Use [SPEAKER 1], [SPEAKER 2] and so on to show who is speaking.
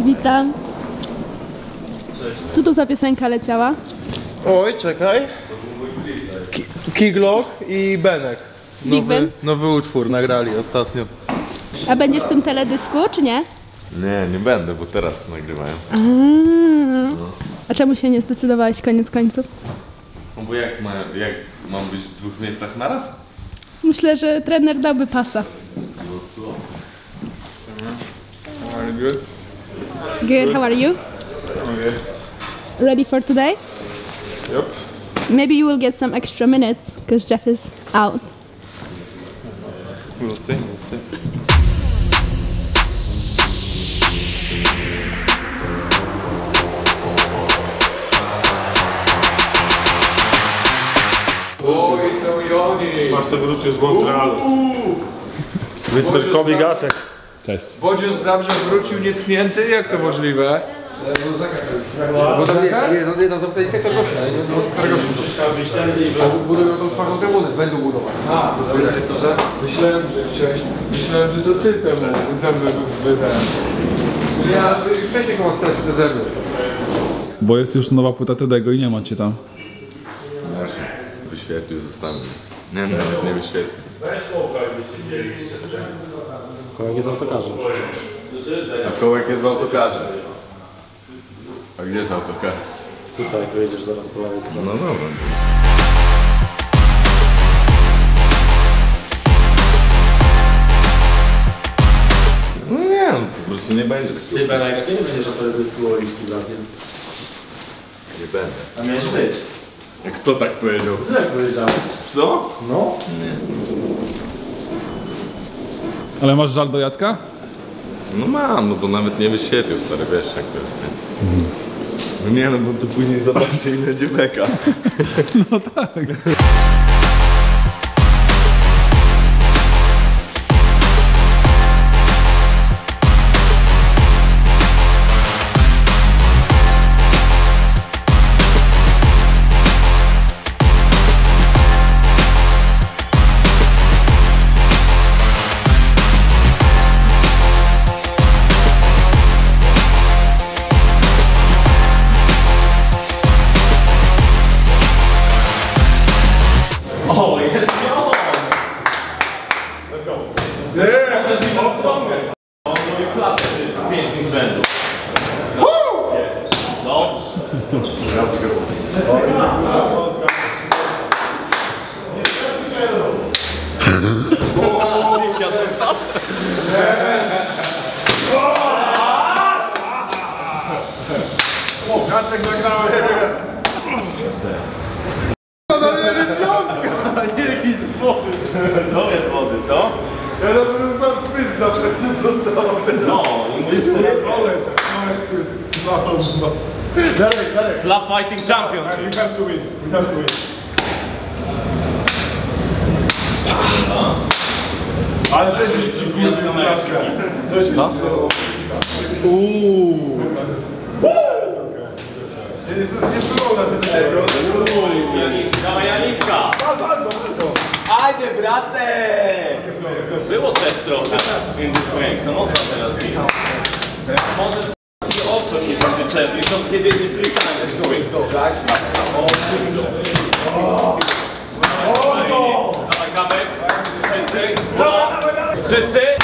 [SPEAKER 1] Witam. Co to za piosenka leciała?
[SPEAKER 2] Oj, czekaj. Kiglock i Benek. Nowy utwór nagrali ostatnio.
[SPEAKER 1] A będziesz w tym teledysku, czy nie?
[SPEAKER 3] Nie, nie będę, bo teraz nagrywają.
[SPEAKER 1] A czemu się nie zdecydowałeś koniec końców?
[SPEAKER 3] No bo jak mam być w dwóch miejscach naraz?
[SPEAKER 1] Myślę, że trener dałby pasa.
[SPEAKER 2] Are you good?
[SPEAKER 1] Good, how are you?
[SPEAKER 2] Okay.
[SPEAKER 1] Ready for today?
[SPEAKER 2] Yep.
[SPEAKER 1] Maybe you will get some extra minutes, because Jeff is out.
[SPEAKER 2] We'll see, we'll see.
[SPEAKER 4] Oj, są oni!
[SPEAKER 5] Masz to wrócił z Montrealu. Mr. Kobi Gacek. Cześć.
[SPEAKER 4] Bodzius Zabrze wrócił nietknięty? Jak to możliwe? Bo to nie, to zapytali sektor gościa, nie? Sektor gościa. Budują tą czwartą trybunę, będą budować. A, dyrektorze? Myślałem, że to ty ten Zabrze wydałem. Czyli ja już wcześniej koło stracił te zęby.
[SPEAKER 5] Bo jest już nowa płyta Tedego i nie macie tam.
[SPEAKER 3] Właśnie. Wyświetlił, zostawił. Nie, nawet nie wyświetlił.
[SPEAKER 5] Kołek jest autokarzem.
[SPEAKER 3] A Kołek jest w autokarze. A gdzie jest autokar?
[SPEAKER 5] Tutaj wyjedziesz zaraz po lewej stronie.
[SPEAKER 3] No dobra. No nie, no, po prostu nie będzie takiego.
[SPEAKER 5] Ty Benek, jak nie będziesz na teledysku Oliwki w Azji?
[SPEAKER 3] Nie będę.
[SPEAKER 5] A miałeś być.
[SPEAKER 3] Jak kto tak powiedział?
[SPEAKER 5] Ty jak powiedziałeś?
[SPEAKER 3] Co?
[SPEAKER 5] No.
[SPEAKER 3] Nie.
[SPEAKER 5] Ale masz żal do Jacka?
[SPEAKER 3] No mam, no bo nawet nie wyświetlił, stary, wiesz jak to jest, nie? No nie no, bo to później zobaczcie ile będzie beka.
[SPEAKER 5] No tak.
[SPEAKER 6] O, jest on! Let's go. Yeah! On is even stronger. On zrobił klapę 5 dni z rzędu. Dobrze.
[SPEAKER 4] Jacek nagrałeś!
[SPEAKER 6] No jest wody, co?
[SPEAKER 2] Ja na pewno sam pysk zawsze nie dostałem.
[SPEAKER 6] No, i mój
[SPEAKER 2] Dalej.
[SPEAKER 6] Slav Fighting Championship.
[SPEAKER 2] We have to win. We have to win. Ale też już przyjmujemy flaszkę.
[SPEAKER 6] No?
[SPEAKER 2] Jest to nieprzyjemne na tego.
[SPEAKER 6] Dawaj Janiska! Ajde, brate! Było też trochę, więc jest piękno, mocno teraz ich. Teraz możesz i also keep on the chest, because he did it 3 times this week. Tak? Dawaj, Kabek. Wszyscy. Wszyscy.